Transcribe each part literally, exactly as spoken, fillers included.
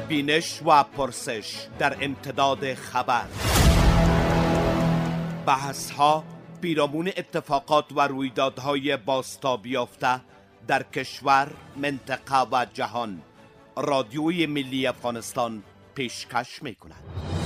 بینش و پرسش در امتداد خبر، بحث‌ها پیرامون اتفاقات و رویدادهای بازتاب یافته در کشور، منطقه و جهان. رادیوی ملی افغانستان پیشکش می‌کند.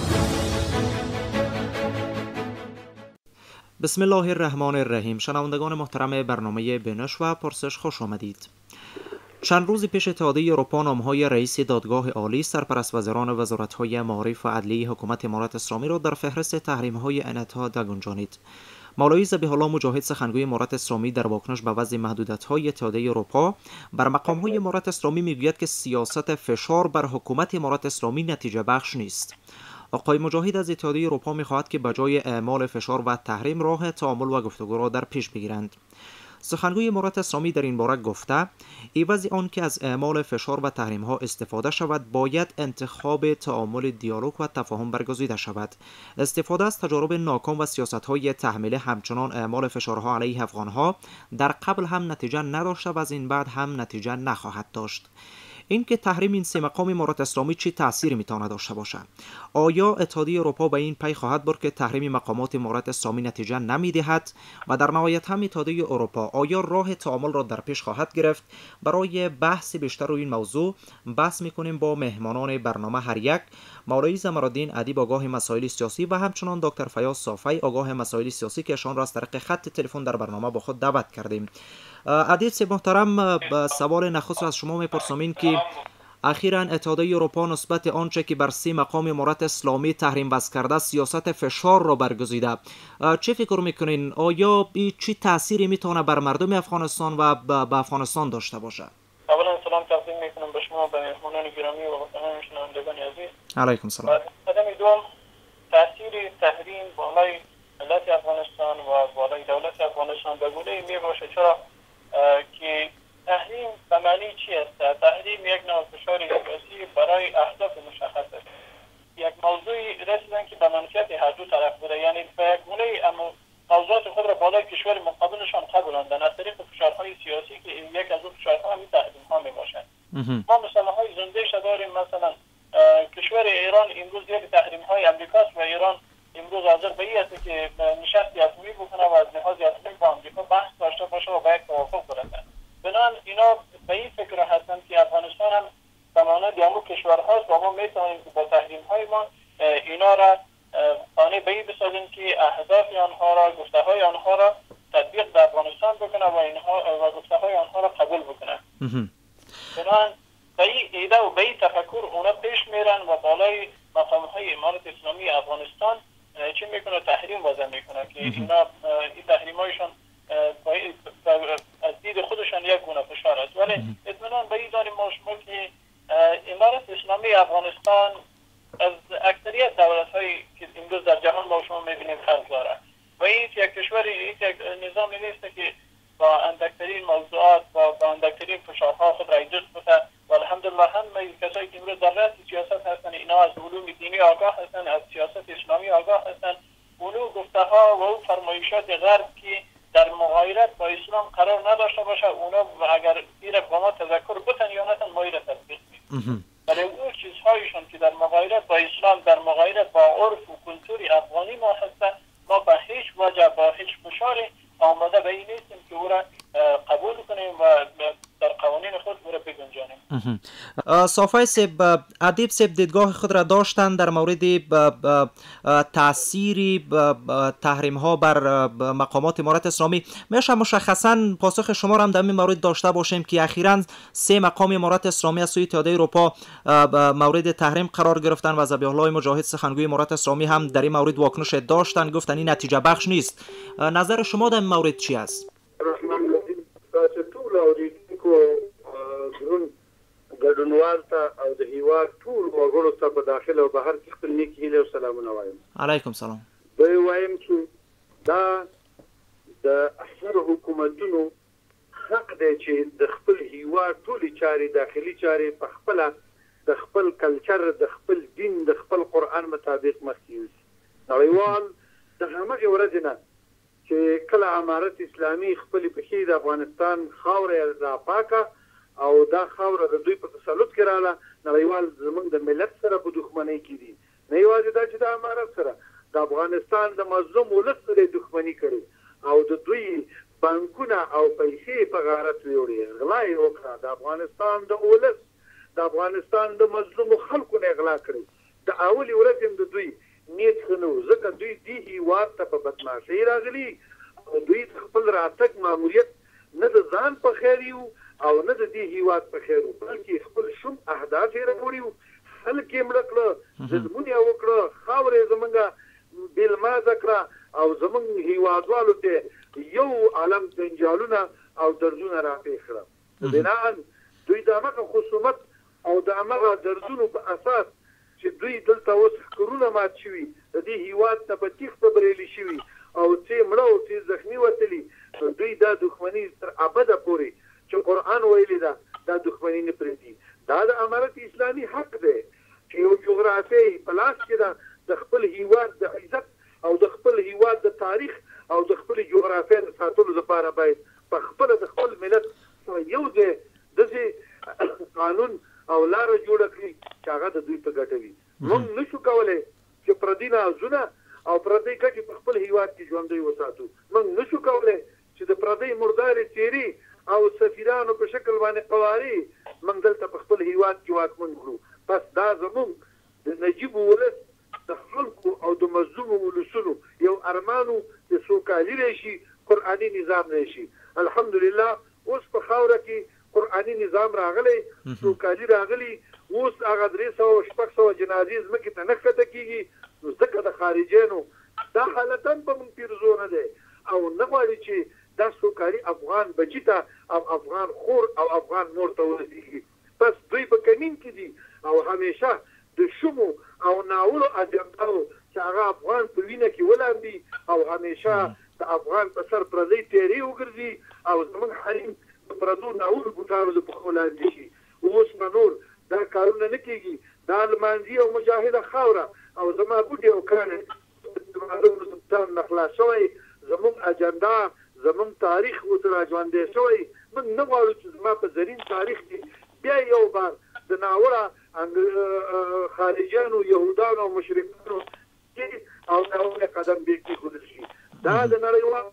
بسم الله الرحمن الرحیم. شنوندگان محترم برنامه بینش و پرسش خوش آمدید. چند روز پیش اتحادیه اروپا نامهای رئیس دادگاه عالی، سرپرست وزیران وزارت‌های معارف و عدلیه حکومت امارات اسلامی را در فهرست تحریم‌های انعطاف گنجانید. مولوی ذبیح الله مجاهد، سخنگوی امارات اسلامی، در واکنش به وضع محدودیت‌های اتحادیه اروپا بر مقام‌های امارات اسلامی میگوید که سیاست فشار بر حکومت امارات اسلامی نتیجه بخش نیست. آقای مجاهد از اتحادیه اروپا می‌خواهد که بجای اعمال فشار و تحریم راه تعامل و گفتگو را در پیش بگیرند. سخنگوی امارات اسلامی در این باره گفته عوض آن که از اعمال فشار و تحریم ها استفاده شود، باید انتخاب تعامل، دیالوگ و تفاهم برگزیده شود. استفاده از تجارب ناکام و سیاست های تحمیل، همچنان اعمال فشارها علیه افغان ها در قبل هم نتیجه نداشته و از این بعد هم نتیجه نخواهد داشت. این که تحریم این سه مقام امارات اسلامی چه تأثیری میتواند داشته باشد؟ آیا اتحادیه اروپا به این پی خواهد برد که تحریم مقامات امارات اسلامی نتیجه نمیدهد و در نهایت هم اتحادیه اروپا آیا راه تعامل را در پیش خواهد گرفت؟ برای بحث بیشتر روی این موضوع بحث میکنیم با مهمانان برنامه هر یک: مولوی زمرالدین ادیب، آگاه مسائل سیاسی، و همچنان دکتر فیاض صافی، آگاه مسائل سیاسی، که ایشان را از طریق خط تلفن در برنامه با خود دعوت کردیم. ادیب صاحب محترم، سوال نخست از شما میپرسم این که اخیراً اتحادیه اروپا نسبت آنچه که بر سه مقام امارات اسلامی تحریم وضع کرده سیاست فشار را برگزیده، چه فکر میکنین؟ آیا این چه تأثیری میتونه بر مردم افغانستان و به افغانستان داشته باشه؟ اولا سلام تقدیم میکنم به شما، به مهمانان گرامی و همه شنوندگان عزیز. علیکم سلام. قدم دوم، تأثیر تحریم بالای ملت افغانستان و بالای دولت افغانستان به گونه می باشه، چرا که تحریم به معنی چی است؟ تحریم یک نوع فشار سیاسی برای اهداف مشخص است. یک موضوعی رسیدن که به منفعت هر دو طرف بوده، یعنی به یک گونه اما موضوعات خود را بالای کشور مقابلشان قبولاندن از طریق فشارهای سیاسی که یک از اون فشارها همین تحریم ها می باشند. ما مثلا های زندهش داریم. مثلا کشور ایران امروز یک تحریم های امریکاست و ایران امروز حاضر به این است که نشستی اتمی بکنه و از لحاظ اتمی با امریکا بحث داشته باشه و به یک توافق برسد. بنابراین اینا به این فکر هستند که افغانستان هم زمانه دیامو کشورهاست و ما میتونیم که با تحریم های ما اینا را قانع به این بسازیم که اهداف آنها را، گفته های آنها را تطبیق در افغانستان بکنه و اینها و گفته های آنها را قبول بکنه. بنابراین به این ایده و به این تفکر اونا پیش میرن و بالای مقام های امارت اسلامی افغانستان چی میکنه؟ تحریم وضع میکنه که اینا این تحریم هایشان از دید خودشان یک گونه فشار است. ولی اطمینان به این داریم ما شما که امارت اسلامی افغانستان از اکثریت دولت هایی که امروز در جهان ما شما میبینیم فرق داره و این یک کشوری، این یک نظامی نیست که با اندکترین موضوعات با با اندکترین فشارها خود را دوست بده. و الحمدلله همه کسایی که امروز در رأس سیاست هستن اینا از علوم دینی آگاه هستن، از سیاست اسلامی آگاه هستن. اونو گفته ها و اون فرمایشات غرب که در مغایرت با اسلام قرار نداشته باشه، اونا اگر این با ما تذکر بتن یا نتن ما را تطبیق میکنیم. ولی اون چیزهایشان که در مغایرت با اسلام، در مغایرت با عرف و کلتور افغانی ما هستن، ما به هیچ وجه با هیچ فشاری آماده به این نیستیم که او را قبول کنیم و در قوانین خود او را بگنجانیم. صافی صاحب، ادیب صاحب دیدگاه خود را داشتن در مورد تأثیر تحریم ها بر مقامات امارات اسلامی. میشه مشخصا پاسخ شما را هم در این مورد داشته باشیم که اخیراً سه مقام امارات اسلامی از سوی اتحادیه اروپا مورد تحریم قرار گرفتن و ذبیح الله مجاهد، سخنگوی امارات اسلامی، هم در این مورد واکنش داشتن، گفتن این نتیجه بخش نیست. نظر شما در این مورد چی است؟ ګډونوال ته او د هیواد ټول وګړو ته په داخل او بهر کې خپل نیک هیله او سلامونه وایم. علیکم سلام. به وایم چې دا د اکثر حکومتونو حق دی چې د خپل هیواد ټولې چارې داخلي چارې په خپله د خپل کلچر، د خپل دین، د خپل قرآن مطابق مخکې یوسي. نړیوال د همغې ورځې نه چې کله امارت اسلامي خپلې پښې د افغانستان خاوره راپاکه او دا خاوره د دوی په تسلط کې رااله. نړیوال زمونږ د ملت سره په دښمنۍ کې دي، نه یوازې دا چې د امارت سره د افغانستان د مظلوم ولس سره دښمني کړي او د دوی بانکونه او پیسې په غارت ویوړي، غلا یې وکړه. د افغانستان د ولس د افغانستان د مظلومو خلکو نه غلا کړي. د اولي ورځ هم د دوی نیت ښه نه و، ځکه دوی دې هېواد ته په بدماشۍ راغلي او دوی خپل راتګ ماموریت نه د ځان په خیر یو او نه د دې هېواد په خیر و، بلکې خپل شوم اهداف یې راوړي وو. خلک یې مړه کړه، ظلمونه یې وکړه، خاوره یې زمونږ بېلمازه کړه او زمونږ هېوادوالو ته یو عالم جنجالونه او دردونه راپېښ کړه. بناً دوی د همغه خصومت او د همغه دردونو په اساس چې دوی دلته اوس کورونه مات شوي، د دې هېواد ته په تیښته بریالي شوي او څه مړه او څه زخمي وتلي، دوی دا دښمني تر ابده پورې چې قرآن ویلي ده دا دښمني نه پرېږدي. دا د امارت اسلامي حق دی چې یو جغرافیایي په لاس کې ده د خپل هېواد د عزت او د خپل هېواد د تاریخ او د خپل جغرافیې د ساتلو لپاره باید په خپله د خپل ملت سره یو ځای داسې قانون او لاره جوړه کړي چې هغه د دوی په ګټه وي. موږ نشو کولی چې پردي نازونه او پردي ګټې په خپل هېواد کې ژوندی وساتو. موږ نشو کولی چې د پردۍ مردارې څېرې او سفیرانو په شکل باندې قوارې موږ دلته په خپل هېواد کې واکمن کړو. بس دا زموږ د نجیب ولس د خلکو او د مظلومو ولسونو یو ارمانو د سوکالي راشي، قرآني نظام راشي. الحمدلله اوس په خاوره کې قرآني نظام راغلی، سوکالي راغلی. اوس هغه درې سوه شپږ سوه جنازې ځمکې ته نه ښکته کېږي. نو ځکه د خارجیانو دا حالتا په موږ پیرزو نه دی او نه غواړي چې دا سوکالي افغان بچي ته او افغان خور او افغان مور ته ورسېږي. بس دوی په کمین کې دي او همیشه د شومو او ناولو اجنډاو چې هغه افغان په وینه کې ولامبي او همیشه د افغان په سر پردۍ تیرې وګرځي او زموږ حریم د پردو ناولو بوټانو د پښو لاندې شي. اوس به نور دا کارونه نه کېږي. دا لمانځي او مجاهده خاوره او زما بوټي او کاڼې د معلومو سلطان نه خلاص شوی، زموږ اجنډا زموږ تاریخ اوس را ژوندی شوی. موږ نه غواړو چې زما په زرین تاریخ کې بیا یو بار د ناوړه خارجیانو یهودانو او مشرکانو او ناوړه قدم بې کېښودل شي. دا د نړیوال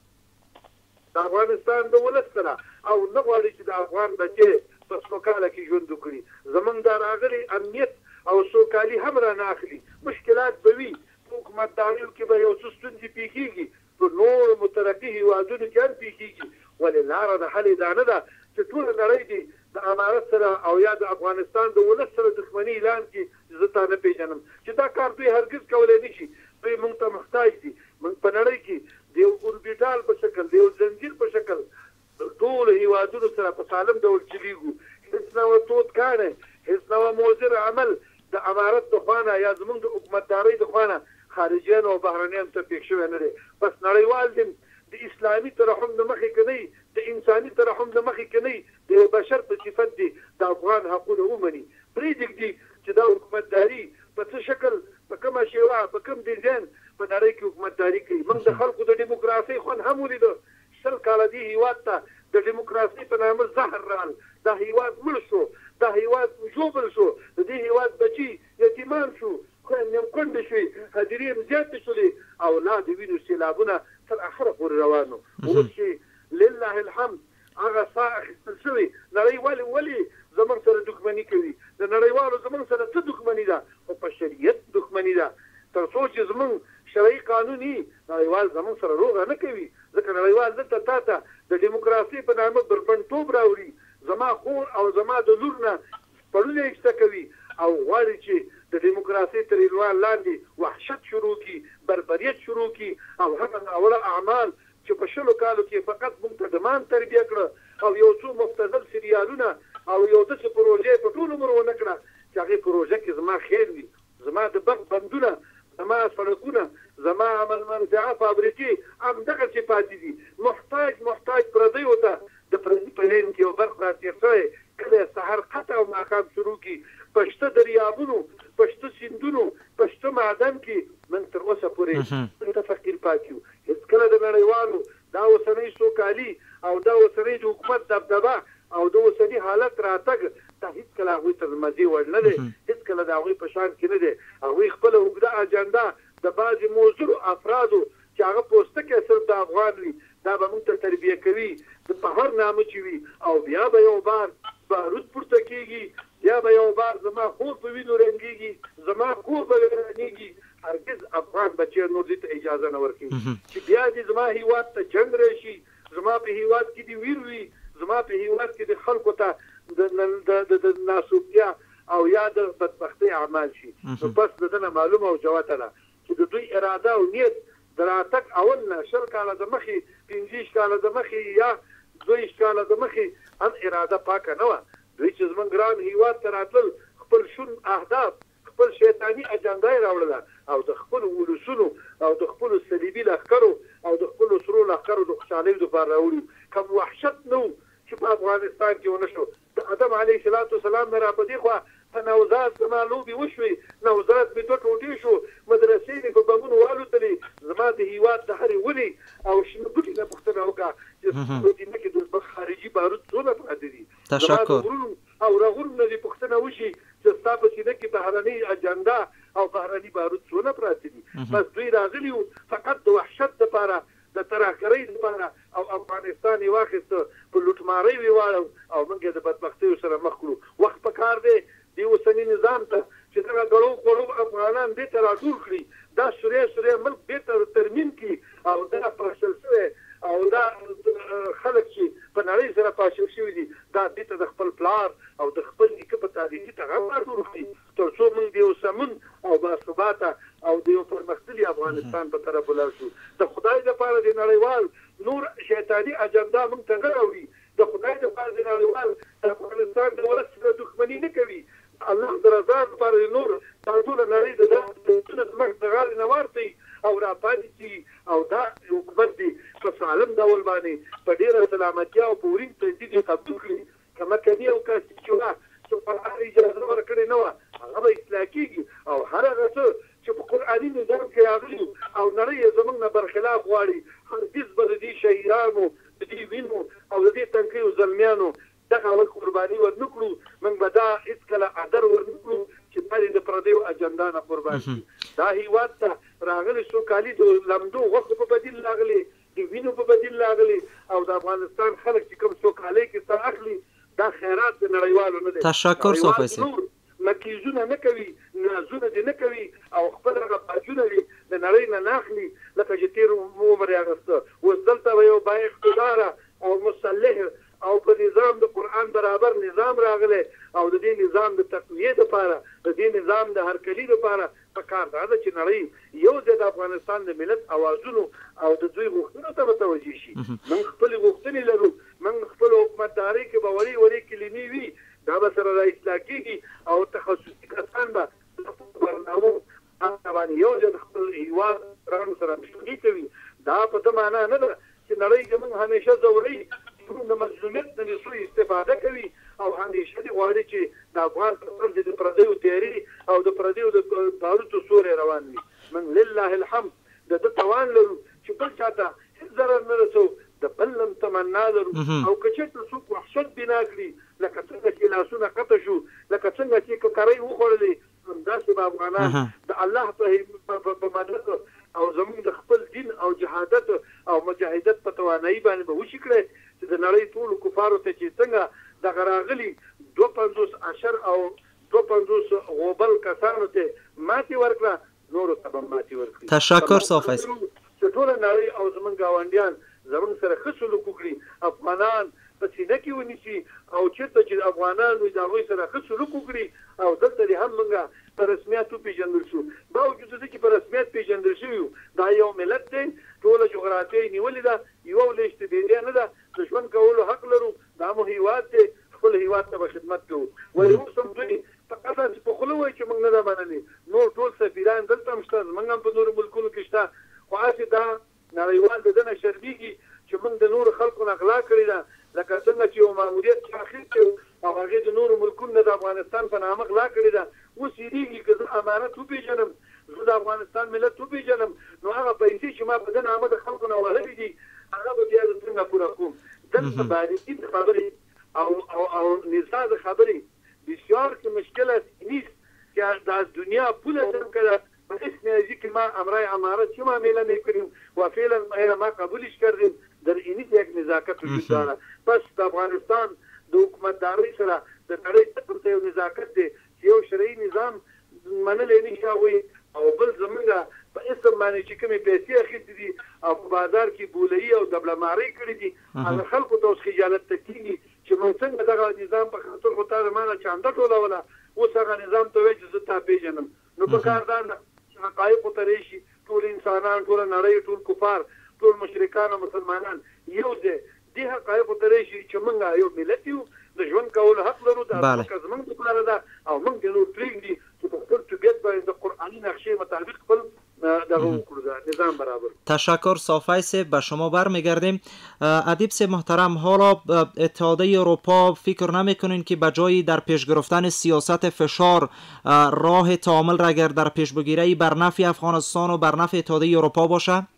د افغانستان د ولس سره او نه غواړي چې د افغان بچې په سوکاله کې ژوند وکړي. زمونږ دا راغلی امنیت او سوکالي هم را نه اخلي. مشکلات به وي، په حکومتداریو کې به یو څه ستونزې پیښېږي، په نورو مترقي هېوادونو کې هم پیښېږي، ولې لاره د حل یې دا نه ده چې ټوله نړۍ دې د امارت سره او یا د افغانستان د ولس سره دښمني اعلان کړي چې زه تا نه پېژنم. چې دا کار دوی هرګز کولی نه شي. دوی موږ ته محتاج دي. موږ په نړۍ کې د یو اوربیټال په شکل، د یو زنجیر په شکل ټولو هېوادونو سره په سالم ډول چلېږو. هېڅ نوع تود کاڼی، هېڅ نوع مؤثر عمل د امارت د خوا نه یا زموږ د حکومتدارۍ د خوا نه خارجیانو او بهرنیانو ته پېښ شوی نه دی. بس نړیوال دې د اسلامي ترحم د مخې که نه وي، د انساني ترحم د مخې که نه وي، د یو بشر په صفت دې د افغان حقونه ومني. پرېږدي چې دا حکومتداري په څه شکل، په کومه شیوه، په کوم ډیزاین په نړۍ کې حکومتداري کوي. موږ د خلکو د ډیموکراسۍ خوند هم ولیده. شل کاله دې هېواد ته د ډیموکراسۍ په نامه زهر رال. دا هېواد مړ شو، دا هېواد ژوبل شو، د دې هېواد بچي یتیمان شو، خویندې هم کونډې شوې، هدیرې هم زیاتې شولې او لا د وینو سیلابونه تر اخره پورې روان وو. اوس چې لله الحمد هغه ساه اخیستل شوې. نړۍ ولې ولې زموږ سره دښمني کوي؟ د نړیوالو زموږ سره څه دښمني ده؟ خو په شریعت دښمني ده. تر څو چې زموږ شرعي قانون وي، نړیوال زموږ سره روغه نه کوي. ځکه نړیوال دلته تا ته د ډیموکراسۍ په نامه بربنډتوب راوړي. زما خور او زما د لور نه پړونه ایسته کوي او غواړي چې د ډیموکراسۍ تر عنوان لاندې وحشت شروع کړي، بربریت شروع کړي او هغه ناوړه اعمال چې په شلو کالو کې فقط موږ ته دمان تربیه کړه او یو څو مفتزل سریالونه او یو داسې پروژې په ټول عمر ونه کړه چې هغې پروژه کې زما خیر وي، زما د بغ بندونه، زما سړکونه، زما عمل منفعه فابریکې همدغسې پاتې دي. محتاج محتاج پردیو ته د پردي په لین کې یو برق راتېر شوی، کله یې سحر قطع او ماښام شروع کړي په شته دریابونو، په شته سیندونو، په شته معدن کې موږ تر اوسه پورې ته فقیر پاتې یو. هېڅکله د نړیوالو دا اوسنۍ سوکالي او دا اوسنۍ د حکومت دبدبه او د اوسني حالت راتګ دا هیڅکله هغوی ته د مزې وړ نه دی، هیڅکله د هغوی په شان کې نه دی. هغوی خپله اوږده اجنډا د بعضې موزرو افرادو چې هغه پوستکی صرف د افغان وي دا به موږ ته تربیه کوي د په هر نامه چې وي، او بیا به یو بار بارود پورته کېږي، بیا به یو بار زما خور په وینو رنګېږي، زما کور به ورانېږي. هرګز افغان بچیان نور دې ته اجازه نه ورکوي چې بیا دې زما هېواد ته جنګ راشي، زما په هېواد کې دې ویر وي، زما په هېواد کې د خلکو ته د ناسوبتیا او یا د بدبختۍ اعمال شي. نو بس د ده نه معلومه او جوته ده چې د دوی اراده او نیت د راتګ اول نه شل کاله د مخې، پنځه کاله د مخې یا دوه کاله د مخې هم اراده پاکه نه وه. دوی چې زموږ ګران هېواد ته راتلل خپل شون اهداف، خپل شیطاني اجنډا یې راوړله او د خپلو ولسونو او د خپلو صلیبي لښکرو او د خپلو سرو لښکرو د خوشحالۍ دپاره راوړي. کوم وحشت نه و چې په افغانستان کې ونه شو. د آدم علیه السلام والسلام نه را په دې خوا په نوزاد زما لوبې وشوې، نوزاد مې دوه ټوټې شو، مدرسې مې په بمونو والوتلې، زما د هېواد د هرې ونې او شنه بوټي نه پوښتنه وکړه چې مدینه کې د خارجي بارود څونه پراته دي. زما د غرونو او رغونو نه دې پوښتنه وشي چې ستا په سینه کې بهرنۍ اجنډا او بهرني بارود څونه پراته دي. بس دوی راغلي وو فقط د وحشت دپاره، د ترهګرۍ دپاره، او افغانستان یې واخیسته په لوټمارۍ ویې واړو او موږ یې د بدبختیو سره مخ کړو. وخت په کار دی دې اوسني نظام ته چې دغه ګړو غړو افغانان دې ته راټول کړي، دا سوری سوری ملک دې ته ترمیم کړي او دا پاشل شوی او دا خلک چې په نړۍ سره پاشل شوي دي دا دې ته د خپل پلار او د خپل نیکه په تاریخي تغام راټول کړي تر څو موږ د یو سمون او باثباته او د یو پرمختللي افغانستان په طرف ولاړ شو. د خدای دپاره د نړیوال نور شیطاني اجنډا موږ ته نه راوړي. د خدای دپاره د نړیوال د افغانستان د ولس سره دښمني نه کوي. الله د رضا دپاره د نور دا ټوله نړۍ د دولتونه زموږ د غاړې نه واړتئ او را پاتې شي او دا حکومت دې په سالم ډول باندې په ډېره سلامتیا او په ورین تجدید یې قبول کړي. که مکني او که سیکیولا چې قرآن اجازه ورکړې نه وه هغه به اصلاح کېږي او هر هغه څه چې په قرآني نظام کې راغلي او نړۍ یې زموږ نه برخلاف غواړي هرګز به د دې شهیدانو د دې وینو او د دې تنکیو زلمیانو دغه اول قرباني ورنه کړو. موږ به دا هېڅکله عدر ورنه کړو چې دا د پردیو اجنډا نه قربان شي. دا هېواد ته راغلي سوکالي د لمدو غوښو په بدیل راغلي، د وینو په بدیل راغلي او د افغانستان خلک چې کوم سوکالۍ کې سر اخلي دا خیرات د نړیوالو نه دی. تشکر صوفي صاحب. مکیزونه نه کوي، نازونه دې نه کوي او خپل هغه باجونه دې د نړۍ نه نه اخلي لکه چې تېر عمر یې اخیسته. اوس دلته به یو با اقتداره او مسلح او په نظام د قرآن برابر نظام راغلی او د دې نظام د تقویې دپاره د دې نظام د هرکلي دپاره په کار دا ده چې نړۍ یو ځای د افغانستان د ملت اوازونو او د دوی غوښتنو ته متوجه شي. موږ خپلې غوښتنې لرو، موږ خپل حکومتدارۍ کې به وړې وړې کلمې وي دا به سره را اصلاح کېږي او تخصصي کسان به برنامو باندې یو ځای د خپل هېواد رانو سره همغږي کوي. دا په ده معنا نه ده چې نړۍ زموږ همیشه ځوروي، د مظلومیت نه د سوء استفاده کوي او همیشه دې غواړي چې د افغان په سر د پردیو تیاري او د پردیو د باروتو سوری روان وي. موږ لله الحمد د ده توان لرو چې بل چا ته هېڅ ضرر نه رسو، د بل هم تمنا لرو او که چېرته څوک وحشت بنا کړي لکه څنګه چې لاسونه قطع شو، لکه څنګه چې ککرۍ وخوړلې، همداسې به افغانان د الله په مدد او زموږ د خپل دین او جهادت او مجاهدت په توانایي باندې به وشي کړی چې د نړۍ ټولو کفارو ته چې څنګه دغه راغلي دوه پنځوس اشر او دوه پنځوس غوبل کسانو ته ماتې ورکړه نورو ته به ماتې ورکړي. تشکر صوفي صاحب. چې ټوله نړۍ او زموږ ګاونډیان زموږ سره ښه سلوک وکړي، افغانان په سینه کې ونیسي او چېرته چې افغانان وي د هغوی سره ښه سلوک وکړي او دلته دې هم موږ په رسمیت وپېژندل شو. باوجود د دې چې په رسمیت پېژندل شوي یو دا یو ملت دی، ټوله جغرافیه یې نیولې ده، یوه ولې اشتبیدیه نه ده، د ژوند کولو حق لرو، دا مو هېواد دی، خپل هېواد ته به خدمت کوو. ولې اوس هم دوی فقط داسې په خوله وایي چې موږ نه ده منلې، نور ټول سفیران دلته هم شته، زموږ هم په نورو ملکونو کې شته، خو هسې دا نړیوال د ده نه شرمېږي چې موږ د نورو خلکو نه غلا کړې ده، لکه څنګه چې یو ماموریت چې اخر کړو او هغې د نورو ملکونو نه د افغانستان په نامه غلا کړې ده. اوس یېرېږي که زه امانت وپېژنم، زه د افغانستان ملت وپېژنم، نو هغه پیسې چې ما په ده نامه د خلکو نه وهلې دي هغه به بیا زه څنګه پوره کوم. دلته باریکي خبرې او او, او نزاع خبری بسیار که مشکل است نیست که از دنیا پول ازم کرده و اسم ازی که ما امرای امارت چه معامله میکنیم و فعلا ما قبولش کردیم در اینی یک نزاکت وجود داره. پس د افغانستان د حکومتدارۍ سره د نړۍ تر ته یو نزاکت دی چې یو شرعي نظام منلی نشي هغوی او بل زمونږ په اسم باندې چې کومې پیسې اخیستې دي او په بازار کې بولایي او دبلمارۍ کړي دي هغه خلکو ته اوس خجالت ته کېږي چې موږ څنګه دغه نظام په خاطر خو تا زما نه چانده ټولوله اوس هغه نظام ته وایي چې زه تا پېژنم نو په کار دا ده چې حقایقو ته راشي ټول انسانان ټوله نړۍ ټول کفار ټول مشرکان او مسلمانان یو ځای دې حقایقو ته راشي چې موږ یو ملت یو د ژوند کولو حق لرو دا حق زموږ دپاره ده او موږ دې نور پرېږدي چې په خپل طبیعت باندې د قرآني نقشې مطابق خپل دغه وکړو نظام برابر. تشکر صافی صاحب، به شما برمیگردیم. ادیب صاحب محترم، حالا اتحادیه اروپا فکر نمیکنین که به جای در پیش گرفتن سیاست فشار راه تعامل را اگر در پیش بگیره بر نفع افغانستان و بر نفع اتحادیه اروپا باشه؟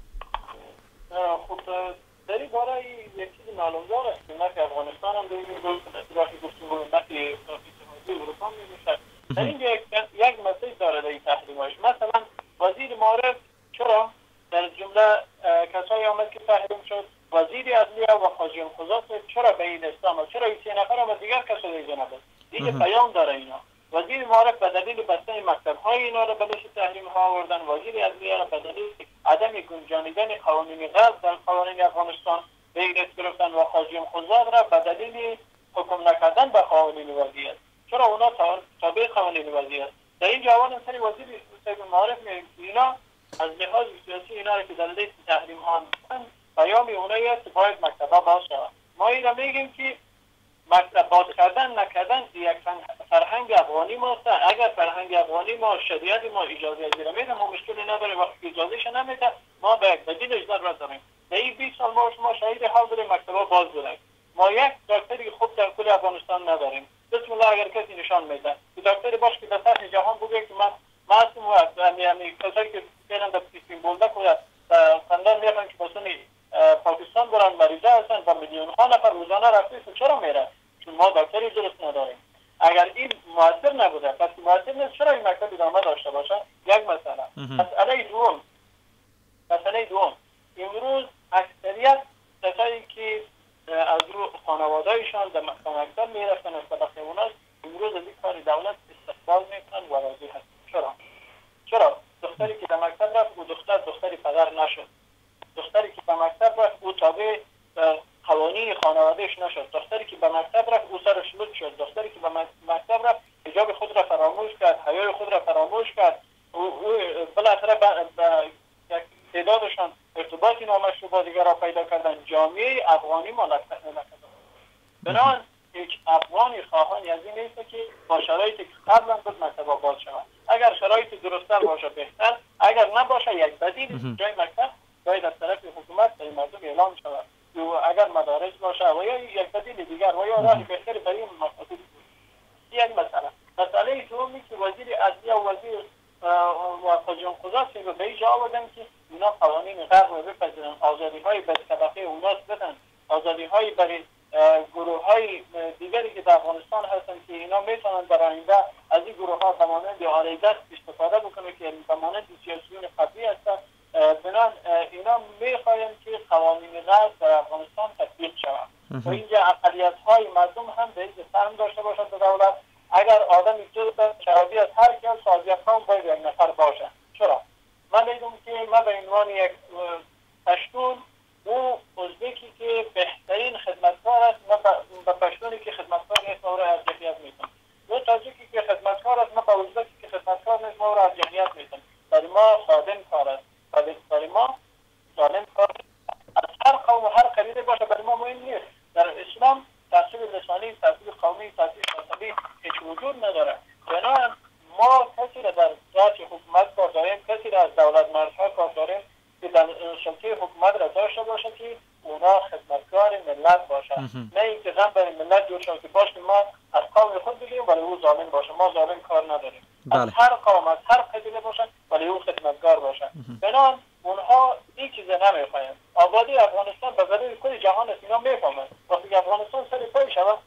خب در این باره یک چیزی معلومدار است که نفع افغانستان هم در این راهی گفتگو نفع اتحادیه اروپا میشه. در اینجا یک مسئله داره در این تحریم‌هاش. مثلا وزیر معارف چرا در جمله کسایی آمد که تحریم شد، وزیر عدلیه و خارجه القضات چرا به این اسلام و چرا این سه نفر و دیگر کسا دیگه نبود دیگه پیام داره اینا. وزیر معارف به دلیل بسته مکتب های اینا را به لیست تحریم ها آوردن، وزیر عدلیه را به دلیل عدم گنجانیدن قوانین غرب در قوانین افغانستان به این دست گرفتن و خارجه القضات را به دلیل حکم نکردن به قوانین وضعی است. چرا اونا تابع قوانین وضعی است؟ در این جواب سری وزیر معارف اینا از لحاظ سیاسی اینا که در لیست تحریم ها هستن پیامی اونایی است که باید مکتبا باز شود. ما این را میگیم که مکتب باز کردن نکردن یک فرهنگ افغانی ما است. اگر فرهنگ افغانی ما شریعت ما اجازه ازیره میده ما مشکلی نداره، وقتی اجازهش نمیده ما به یک بدیلش ضرورت داریم. در این بیست سال ما شما شهید حال بودیم مکتبا باز بودیم. ما یک دکتری خوب در کل افغانستان نداریم. بسم الله اگر کسی نشان میده که دکتری باش که در سطح جهان بگه که من معصوم و یعنی کسایی که فعلا در پیشین بولده کنید خندان میخوان که بسونی پاکستان برن مریضه هستن و میلیون ها نفر روزانه رفته چرا میره؟ چون ما دکتری درست نداریم. اگر این مؤثر نبوده پس مؤثر نیست چرا این مکتب ادامه داشته باشه؟ یک مسئله. مسئله دوم مسئله دوم امروز اکثریت کسایی که از رو خانوادهایشان در مکتب میرفتن از طبقه اوناست امروز از این کار دولت استقبال میکنن و راضی هستن. چرا؟ چرا؟ دختری که در مکتب رفت او دختر دختری پدر نشد. دختری که به مکتب رفت او تابع قوانین خانوادهش نشد. دختری که به مکتب رفت او سرش لط شد. دختری که به مکتب رفت حجاب خود را فراموش کرد، حیای خود را فراموش کرد. او بالاخره به یک تعدادشان ارتباطی نامشروع با دیگر را پیدا کردن. جامعه افغانی ما نکرده. بنابراین هیچ افغانی خواهانی از این نیست که با شرایطی که قبلا بود مکتب باز شود. اگر شرایط درست‌تر باشه بهتر، اگر نباشه یک بدیل جای مکتب باید از طرف حکومت برای مردم اعلام شود. اگر مدارس باشه و یا یک بدیل دیگر و یا راه بهتری برای این مقاصد یک مسئله. مسئله دومی که وزیر عدلیه و وزیر و خارجه القضات رو به اینجا آوردن که اینا قوانین غرب رو بپذیرن، آزادی‌های به طبقه اوناس بدن، آزادی‌های برای گروه‌های دیگری که در افغانستان هستن که اینا میتونن در آینده از این گروه‌ها به مانند آری دست استفاده بکنه که به مانند سیاسیون قبلی هستن. بنان اینا میخواین که قوانین غرب در افغانستان تطبیق شود و اینجا اقلیت‌های مردم هم به این سهم داشته باشد به دولت. اگر آدمی تو شرابی از هر کس سازی قوم باید یک نفر باشه. چرا؟ من دیدم که من به عنوان یک پشتون او ازبکی که بهترین خدمتکار است من به پشتونی که خدمتکار نیست ما او را ارجحیت میدم. او تاجیکی که خدمتکار است من به ازبکی که خدمتکار نیست ما او را ارجحیت میدم. برای ما خادم کار است. برای ما ظالم کار از هر قوم و هر قبیله باشه برای ما مهم نیست. در اسلام تعصب لسانی، تعصب قومی، تعصب مذهبی هیچ وجود نداره. بنابراین ما کسی را در ذات حکومت کار داریم، کسی را از دولت مردها کار داریم که در سلطه حکومت را داشته باشه که اونا خدمتکار ملت باشه. نه اینکه غم برای ملت جور شد که باشه ما از قوم خود بگیریم ولی او ظالم باشه. ما ظالم کار نداریم. بله. از هر قوم از هر قبیله باشن ولی او خدمتگار باشن. بنابراین اونها این چیز نمیخواین. آبادی افغانستان به ضرر کل جهان است. اینا میفهمن وقتی افغانستان سر پای شود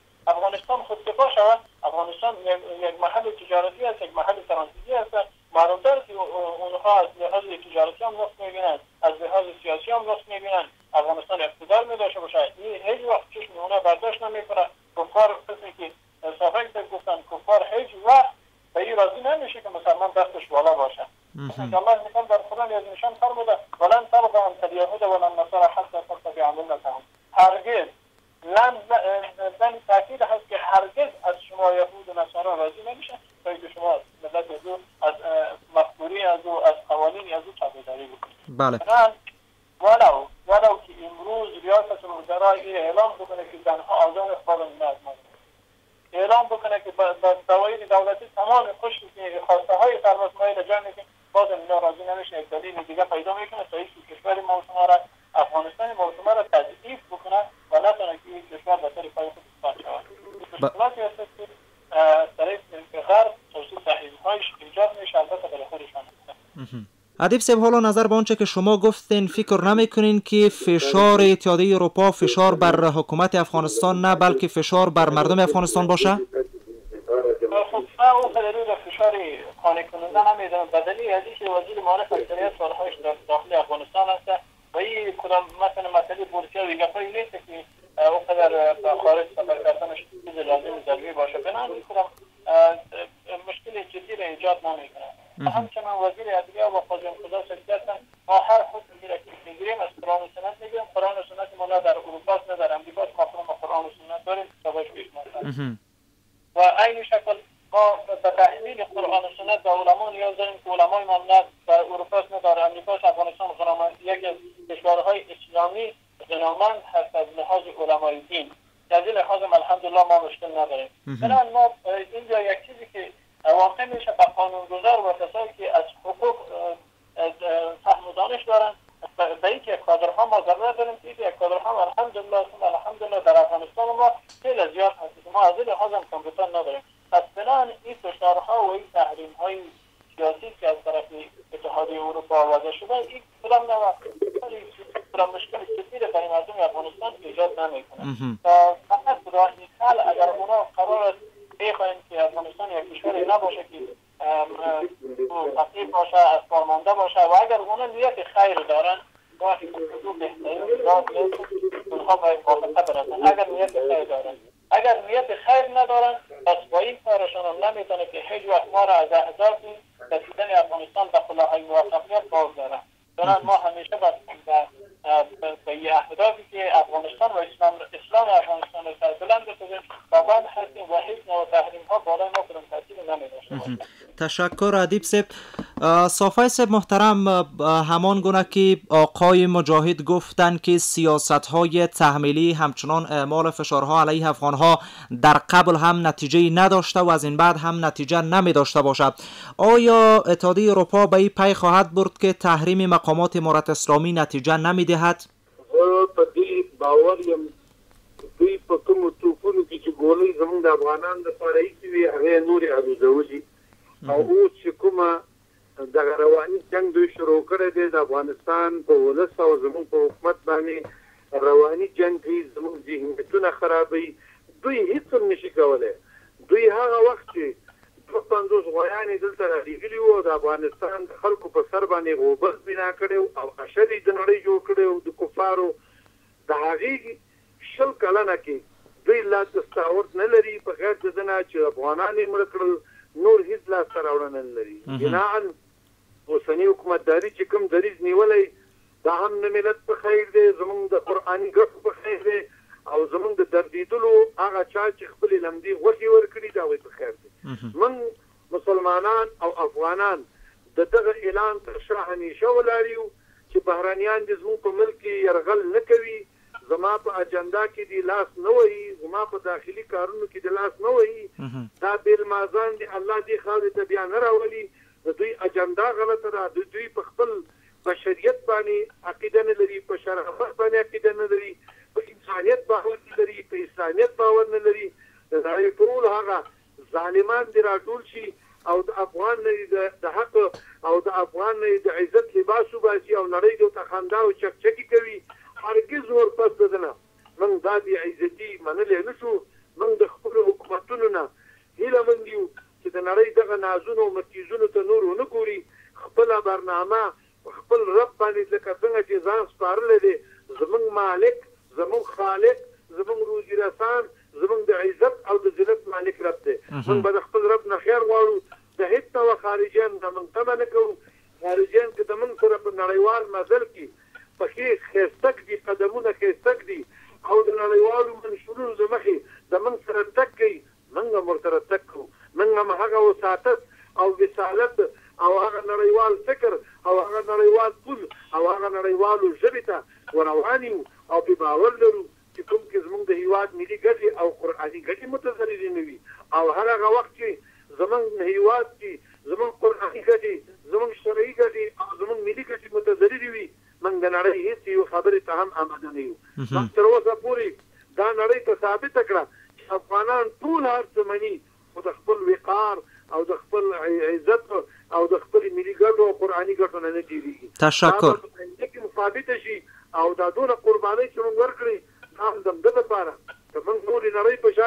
محل تجارتی است، یک محل ترانزیتی است. معلوم‌تر که اونها از لحاظ تجارتی هم نقص می‌بینند، از لحاظ سیاسی هم نقص می‌بینند. افغانستان اقتدار می‌داشته باشه، این هیچ وقت چشم اونها برداشت نمی‌کنه. کفار قسمی که صحابه گفتن کفار هیچ وقت به این راضی نمیشه که مسلمان دستش بالا باشه. الله مثلا در قرآن از نشان فرموده ولن ترضى عنك اليهود ولا النصارى حتى تتبع ملتهم. هرگز لن زن تاکید هست که هرگز از شما یهود و نصارا راضی نمیشه تا اینکه شما ملت از او از مفکوری از او از قوانین از او تابعداری بکنید. بله. ولو ولو که امروز ریاست الوزراء اعلام بکنه که زنها آزاد اخبار الناس اعلام بکنه که با دوایر دولتی تمام خوشی که خواسته های سرباز مایل جای میکنه، باز اینا راضی نمیشه. یک دلیل دیگه پیدا میکنه تا اینکه کشور ما شما را افغانستان ما شما را تضعیف بکنه و نتونه که این کشور به طور پای خود اثبات شود. مشکلاتی هست که طرف غرب خصوص تحریم‌هایش ایجاد میشه، البته برای خودشان. ادیب صاحب، حالا نظر به آنچه که شما گفتین فکر نمیکنین که فشار اتحادیه اروپا فشار بر حکومت افغانستان نه بلکه فشار بر مردم افغانستان باشه؟ خب من اون دلیل فشار قانع کننده نمیدونم. به دلیل از اینکه وزیر معارف اکثریت سالهایش در داخل افغانستان است و این کدام مثلا مسئله بورسیا و گپایی نیست که اونقدر خارج سفر کردنش چیز لازم ضروری باشه. بنابراین کدام مشکل جدی را ایجاد نمیکنه. همچنان وزیر عدلیه و قاضیان خدا سکتی هستن. ما هر حکمی را که میگیریم از قرآن و سنت میگیریم. قرآن و سنت ما نه در اروپا نه در امریکا مفهوم قرآن و سنت داریم تابعش میشناسیم. و این شکل ما به تحلیل قرآن و سنت به علما نیاز داریم که علمای ما نه در اروپا نه در امریکا افغانستان یک از کشورهای اسلامی غنامند هست از لحاظ علمای دین. از این لحاظ الحمدلله ما مشکل نداریم. بنابراین ما اینجا یک چیزی که واقع میشه به قانونگذار و کسایی که از حقوق فهم و دانش دارن به این که کادرها ما ضرورت داریم که یک کادرها الحمدلله الحمدلله در افغانستان ما خیلی زیاد هست. ما از این لحاظ هم کمپیوتر نداریم. پس بنابراین این فشارها و این تحریم‌های سیاسی که از طرف اتحادیه اروپا وضع شده این کدام نه مشکل جدی برای مردم افغانستان ایجاد نمیکنه. تا فقط راه حل اگر اونا قرار است بخواهیم که افغانستان یک کشوری نباشه که فقیر باشه، از کارمانده باشه و اگر اونا نیت خیر دارن باید حدود بهترین ایجاد اونها باید موافقه برسن. اگر نیت خیر دارن، اگر نیت خیر ندارن پس با این کارشان هم نمیتونه که هیچ وقت ما را از اهداف رسیدن افغانستان به کلاهای موفقیت باز دارن. دارن ما همیشه باید به یه اهدافی که افغانستان و اسلام اسلام افغانستان رو سربلند بسازیم بابند هستیم و هیچ نوع تحریم ها بالای ما کدام تاثیر نمی‌داشته باشه. تشکر ادیب صاحب. صافی صاحب محترم، همان گونه که آقای مجاهد گفتن که سیاست های تحمیلی همچنان اعمال فشارها علیه افغانها در قبل هم نتیجه نداشته و از این بعد هم نتیجه نمی داشته باشد، آیا اتحادیه اروپا به این پی خواهد برد که تحریم مقامات امارت اسلامی نتیجه نمی دهد؟ په دې باور یم دوی په کومو توپونو کې چې ګولۍ زموږ د افغانانو دپاره ایښي وي هغې نورې الوزولي او اوس چې کومه دغه رواني جنګ دوی شروع کړی دی د افغانستان په ولس او زموږ په حکومت باندې رواني جنګ کوي، زموږ ذهنیتونه خرابوي. دوی هېڅ هم نشي کولی. دوی هغه وخت چې دوه پنځوس غویانې دلته رالیږلي وو او د افغانستان د خلکو په سر باندې غوبل بنا کړی او اشر یې د نړۍ جوړ کړی و د کفارو، د هغې شل کلنه کې دوی لا دستاورد نه لري په غیر د ده نه چې افغانان یې مړه کړل، نور هېڅ لاسته راوړنه نه لري. بناً اوسني حکومتداري چې کوم دریځ نیولی دا هم نه ملت په خیر دی، زموږ د قرآني ګټو په خیر دی او زموږ د دردېدلو هغه چا چې خپلې لمدې غوښې ورکړي د هغوی په خیر دی. من مسلمانان او افغانان د دغه اعلان تر شا همیشه ولاړ یو چې بهرانیان دې زموږ په ملک کې یرغل نه کوي، زما په اجنډا کې دې لاس نه وهي، زما په داخلي کارونو کې دې لاس نه وهي. دا بېلمازان دې الله دې خاورې ته بیا نه راولي. د دوی اجنډا غلطه ده. د دوی په خپل بشریت باندې عقیده نه لري، په شرافت باندې عقیده نه لري، په انسانیت باور نه لري، په اسلامیت باور نه لري. د هغې ټول هغه ظالمان دې راټول شي او د افغان نه د حق او د افغان نه د عزت لباس وباسي او نړۍ دې ورته خندا او چکچکي کوي. هرګز ورپس د ده نه موږ دا بې عزتي منلی نه شو. موږ د خپلو حکومتونو نه هیله مند یو چې چې د نړۍ دغه نازونو او متیزونو ته نور ونه ګوري، خپله برنامه خپل رب باندې لکه څنګه چې ځان سپارلی دی، زمونږ مالک، زمونږ خالق، زمونږ روزي رسان، زمونږ د عزت او د ذلت مالک رب دی. موږ به د خپل رب نه خیر غواړو، د هېڅ ډول خارجیان نه موږ تمه نه کوو. خارجیان که د موږ سره په نړیوال مزل کې پکې ښایسته کړي، قدمونه ښایسته کړي او د نړیوالو منشورونو د مخې د موږ سره تګ کوي، موږ هم ورسره تګ کوو. موږ هم هغه وساطت او وسالت او هغه نړیوال فکر او هغه نړیوال پول او هغه نړیوالو ژبې ته وروان یو او په باور لرو چې کوم کې زموږ د هېواد ملي ګټې او قرآني ګټې متضررې نه وي، او هر هغه وخت چې زموږ هېواد کې زموږ قرآني ګټې، زموږ شرعي ګټې او زموږ ملي ګټې متضررې وي، موږ د نړۍ هېڅ یو خبرې ته هم آماده نه یو. موږ تر اوسه پورې دا نړۍ ته ثابته کړه چې افغانان ټول هر څه مني، خو د خپل وقار او د خپل عزت او د خپل ملي ګټو او قرآني ګټو نه نه تېرېږي. تشکر. لیکن ثابته شي او دا دونه قربانۍ چې موږ ورکړې دا هم د همده لپاره که موږ نورې نړۍ په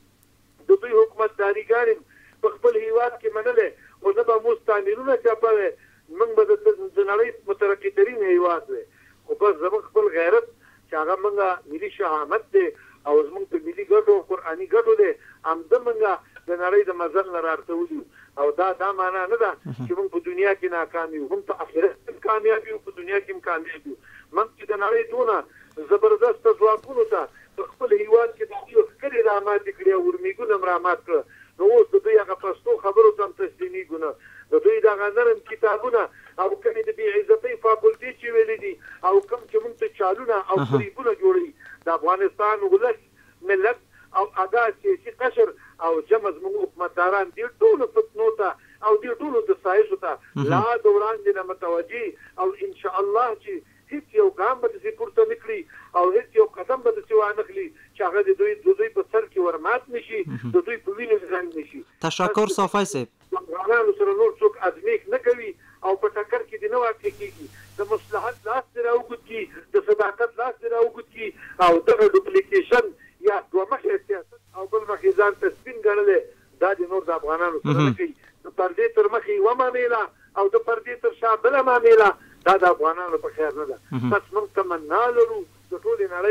شانې د دوی حکومتداريګانې په خپل هېواد کې منلی، خو نه به مستعمرونه چاپوي، موږ به د نړۍ مترقي ترین هېواد وی. خو بس زموږ خپل غیرت چې هغه موږ ملي شهامت دی او زموږ په ملي ګټو او قرآني ګټو دی، همده موږ د نړۍ د مزل نه راټولي. او دا دا معنا نه ده چې موږ په دنیا کې ناکام یو، موږ په آخرت کې کامیاب یو، په دنیا کې هم کامیاب یو. موږ چې د نړۍ دونه زبردست ځواکونو ته په خپل هېواد کې د دوی ښکلې راماتې کړي او ورمېږونه هم رامات کړه، نو اوس د دوی هغه پښتو خبرو ته هم تسلیمېږو نه. د دوی دغه نرم کتابونه او کومې د بې عزتۍ فاکولټې چې ویلي دي او کوم چې موږ ته چالونه او فریبونه جوړوي، د افغانستان ولس، ملت او ادا سیاسي قشر او جمع زموږ حکومتداران دې ټولو فتنو ته او دې ټولو دسایسو ته لا د وړاندې نه متوجه او انشاءالله چې هیڅ یو ګام به داسې پورته نه کړي او هیڅ یو قدم به داسې وانه خلي چې هغه د دوی د دوی په سر کې ورمات نه شي، د دوی په وینو رنګ نه شي. تشکر صافی صاحب. افغانانو سره نور څوک ازمیښت نه کوي او په ټکر کې دې نه واقع کېږي. د مصلحت لاس دې راوګد کړي، د صداقت لاس دې راوګد کړي او دغه ډوپلیکیشن یا دوه مخې سیاست او بل مخې ځان ته سپین ګڼلی، دا دې نور د افغانانو سره نه کوي. د پردې تر مخې یوه معامله او د پردې تر شا بله معامله، دا د افغانانو په خیر نه ده. بس موږ تمنا لرو د ټولې نړۍ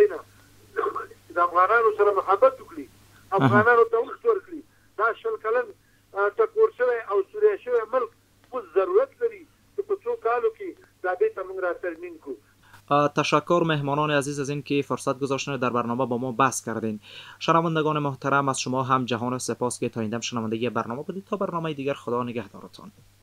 نه د افغانانو سره محبت وکړي، افغانانو ته وخت ورکړي. دا شل کلن ټکور شوی او سوریه شوی ملک اوس ضرورت لري چې په څو کالو کې دا بیرته موږ را ترمیم کړو. تشکر مهمانان عزیز از این که فرصت گذاشتن در برنامه با ما بحث کردین. شنوندگان محترم از شما هم جهان سپاس که تا این دم شنونده برنامه بودید. تا برنامه دیگر خدا نگهدارتان.